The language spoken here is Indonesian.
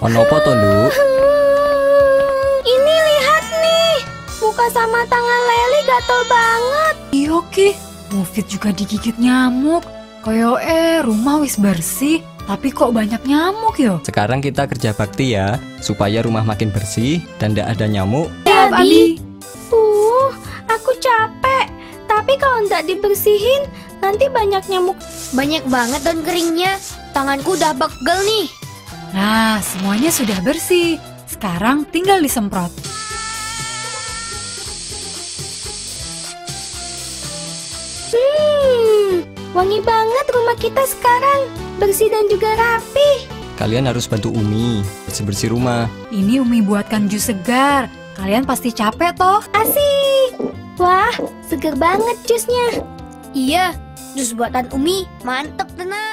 Ono apa to, Nduk? Ini lihat nih, muka sama tangan Leli gatel banget. Iya Ki, Mufid juga digigit nyamuk. Rumah wis bersih, tapi kok banyak nyamuk yo? Sekarang kita kerja bakti ya, supaya rumah makin bersih dan tidak ada nyamuk. Siap, Abi. Aku capek. Tapi kalau nggak dibersihin, nanti banyak nyamuk. Banyak banget dan keringnya. Tanganku udah pegel nih. Nah, semuanya sudah bersih. Sekarang tinggal disemprot. Wangi banget rumah kita sekarang. Bersih dan juga rapi. Kalian harus bantu Umi bersih-bersih rumah. Ini Umi buatkan jus segar. Kalian pasti capek toh? Asik. Wah, seger banget jusnya. Iya, jus buatan Umi mantep tenang.